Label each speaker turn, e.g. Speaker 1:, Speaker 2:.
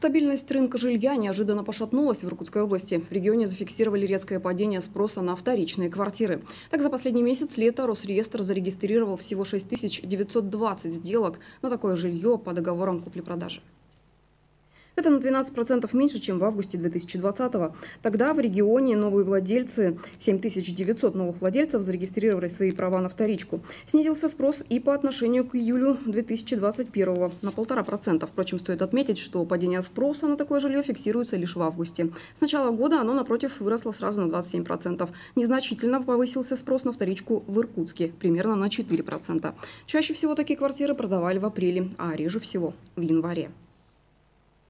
Speaker 1: Стабильность рынка жилья неожиданно пошатнулась в Иркутской области. В регионе зафиксировали резкое падение спроса на вторичные квартиры. Так, за последний месяц лета Росреестр зарегистрировал всего 6920 сделок на такое жилье по договорам купли-продажи. Это на 12% меньше, чем в августе 2020-го. Тогда в регионе новые владельцы, 7900 новых владельцев, зарегистрировали свои права на вторичку. Снизился спрос и по отношению к июлю 2021-го на 1,5%. Впрочем, стоит отметить, что падение спроса на такое жилье фиксируется лишь в августе. С начала года оно, напротив, выросло сразу на 27%. Незначительно повысился спрос на вторичку в Иркутске, примерно на 4%. Чаще всего такие квартиры продавали в апреле, а реже всего в январе.